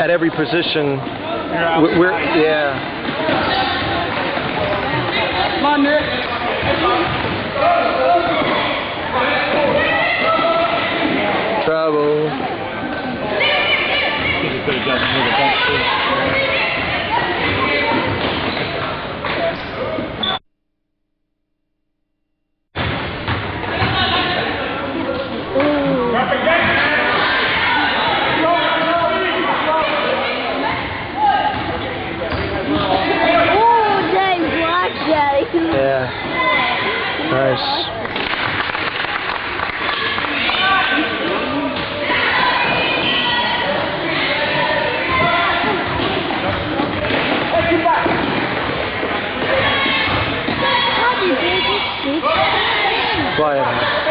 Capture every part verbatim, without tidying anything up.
at every position. We're, we're yeah. Come on, Nick. Trouble. Yeah. Nice. Quiet.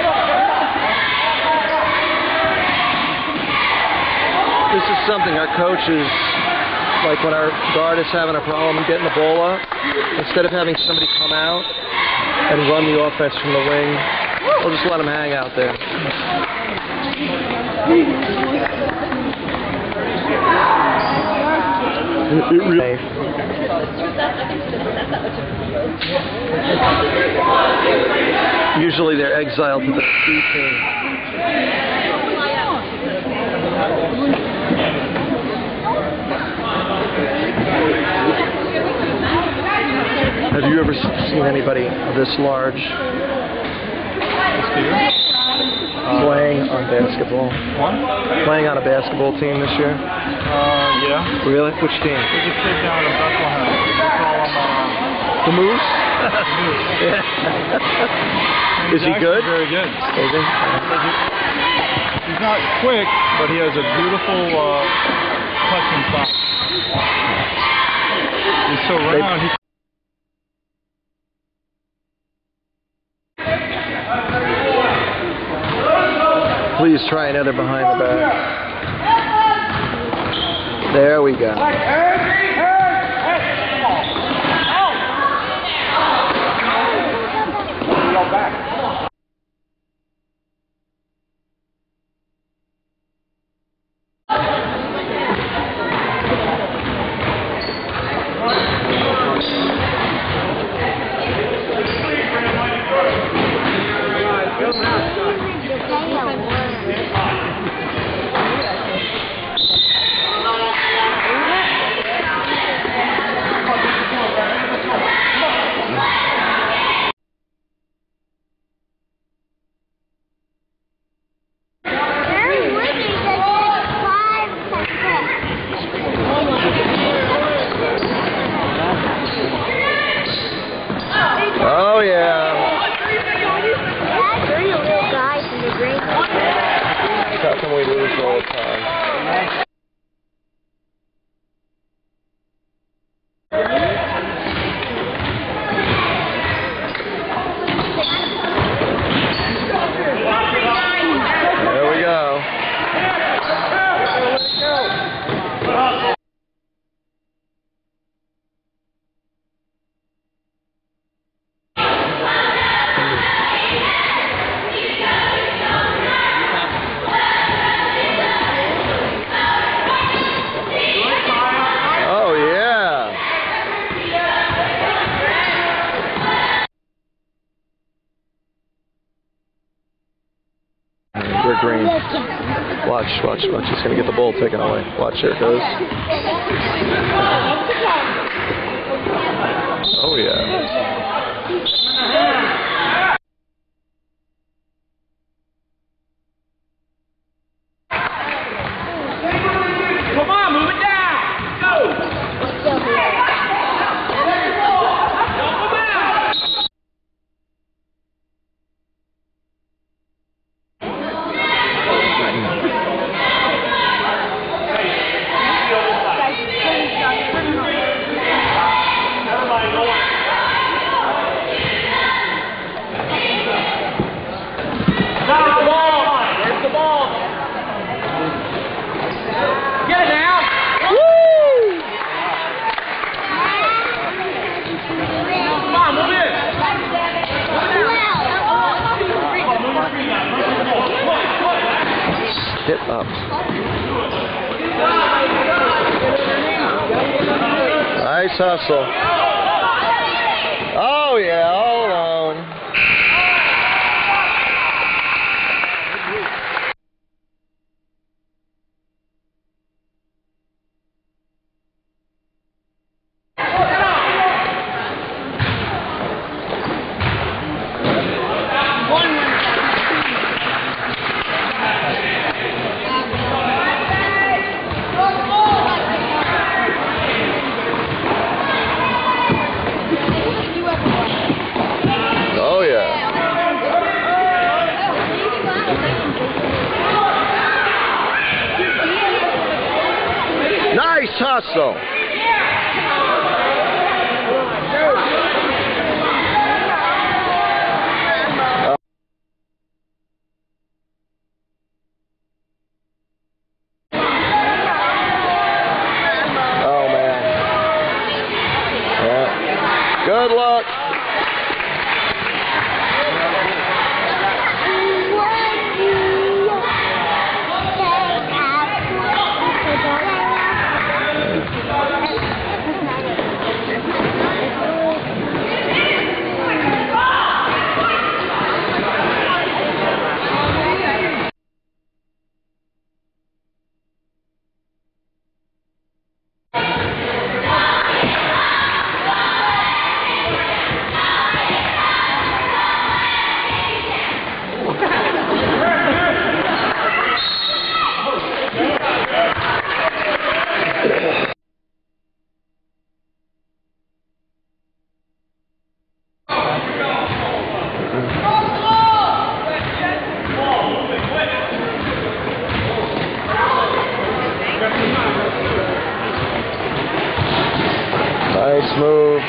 This is something our coaches, like when our guard is having a problem getting the ball up, instead of having somebody come out and run the offense from the wing, we'll just let them hang out there. It, it really Usually they're exiled to the C team. Have you ever seen anybody this large playing on basketball? What? Playing on a basketball team this year? Uh, yeah. Really? Which team? There's a kid down in Bethlehem. We call him, uh... The Moose? The Moose. Yeah. Is he good? Very good. Is he? He's not quick, but he has a beautiful uh, touch and shot. He's so round. He Please try another behind the back. There we go. Oh yeah. How come we lose all the time? There we go. We're green. Watch, watch, watch. He's going to get the ball taken away. Watch, here it goes. Oh, yeah. Come on, move it down. Go. Hit up. Nice hustle. Oh, yeah, hold on. Oh, yeah. Nice hustle. Oh, man. Yeah. Good luck. Nice move.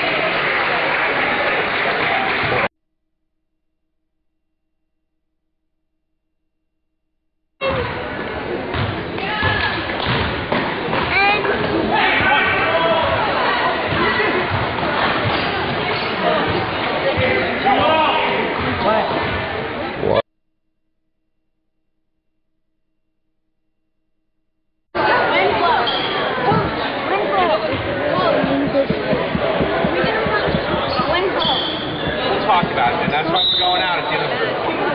Talked about it, and that's why we're going out at the end of the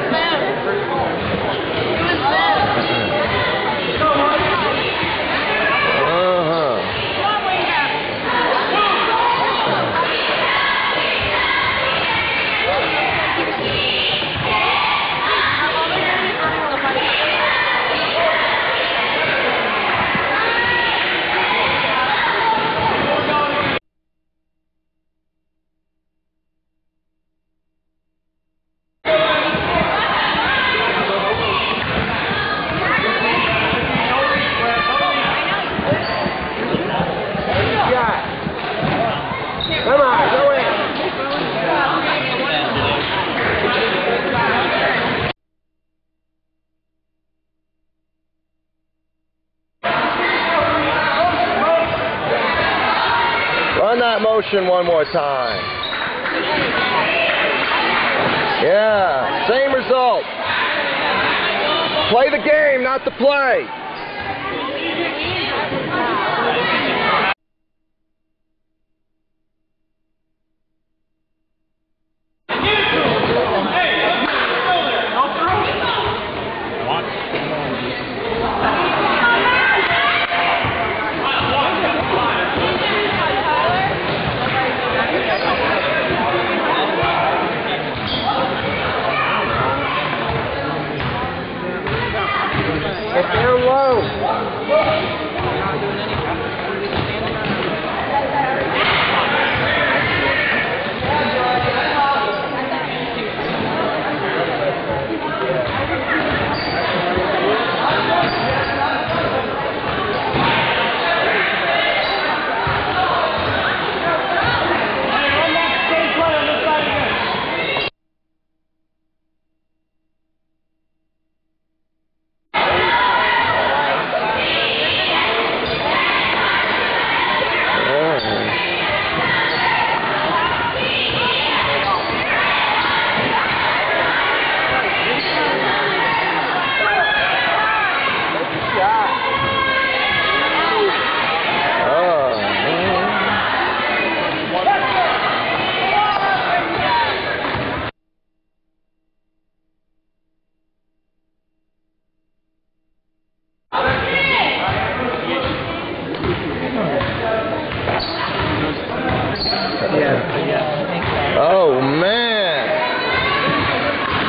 Run that motion one more time. Yeah, same result. Play the game, not the play. If they're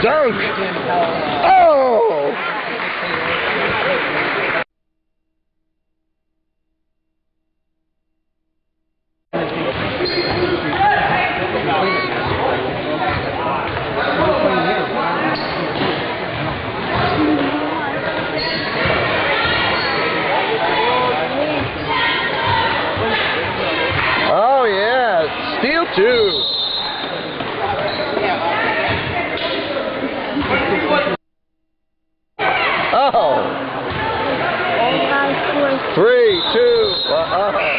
Dunk! Oh! Oh yeah, steal two. Oh. Three, two. Uh, uh.